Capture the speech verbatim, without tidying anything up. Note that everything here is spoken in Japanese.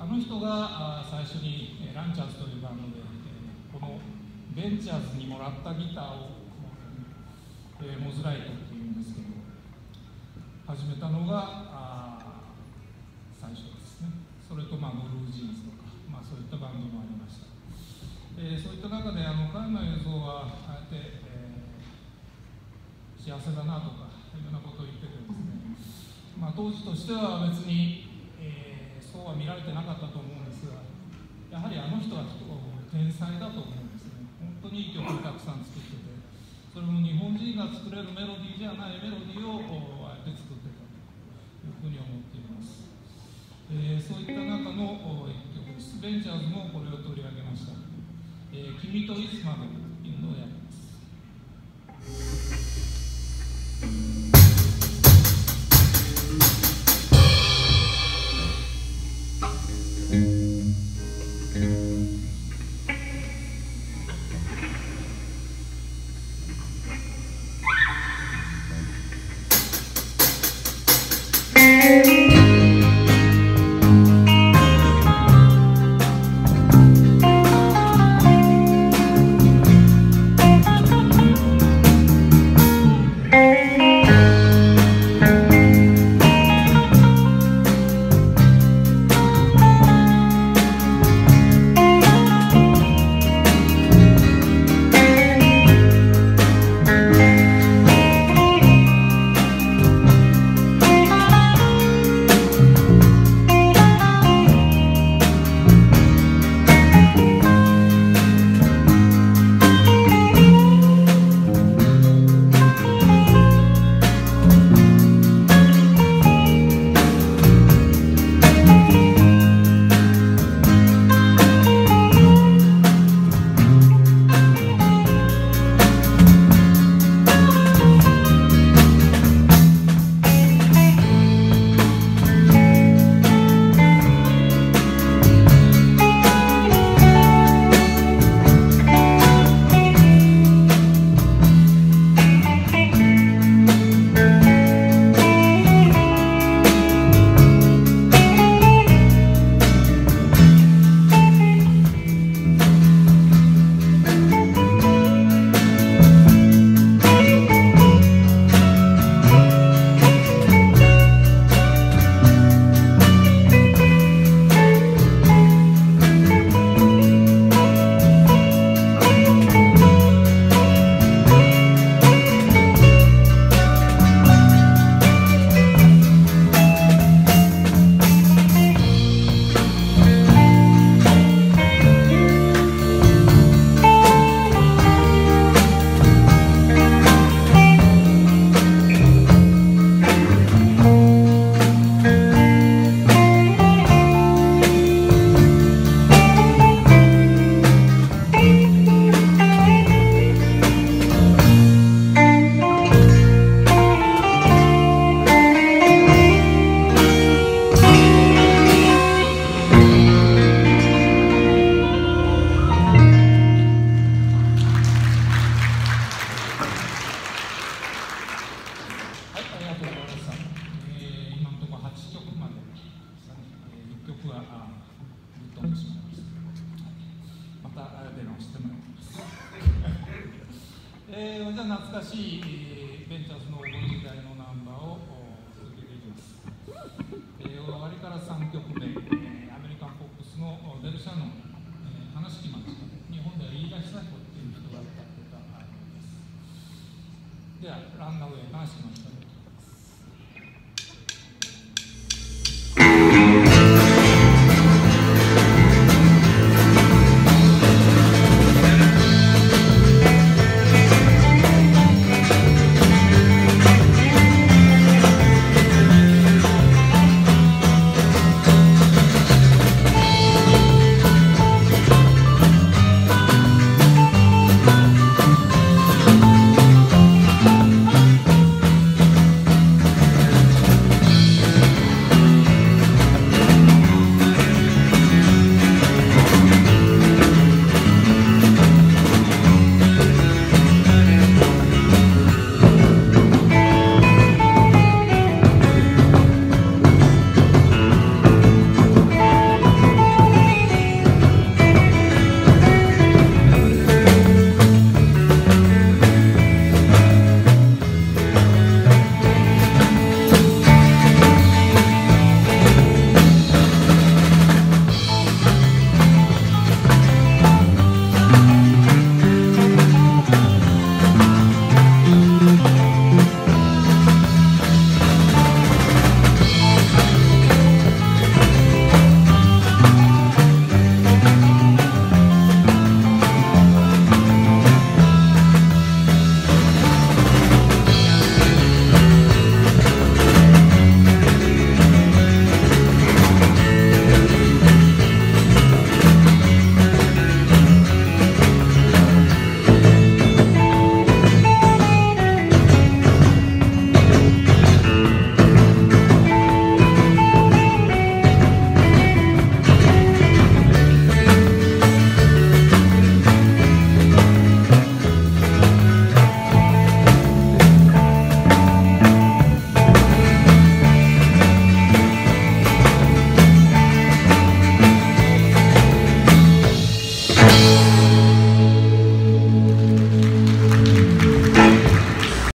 あの人が最初にランチャーズというバンドで、このベンチャーズにもらったギターを、えー、モズライトっていうんですけど、始めたのが最初ですね。それと、まあ、ブルージーンズとか、まあ、そういったバンドもありました。えー、そういった中であの彼の映像はあえて、えー、幸せだなとかいうようなことを言っててですね、まあ、当時としては別に、えー、そうは見られてなかったと思うんですが、やはりあの人は天才だと思うんですね。本当にいい曲をたくさん作ってて、それも日本人が作れるメロディーじゃないメロディーをあえて作ってたというふうに思っています。えー、そういった中の一曲です。ベンチャーズもこれを取り上げました。えー、君といつまでというのをやります。ではランナウェイ悲しき街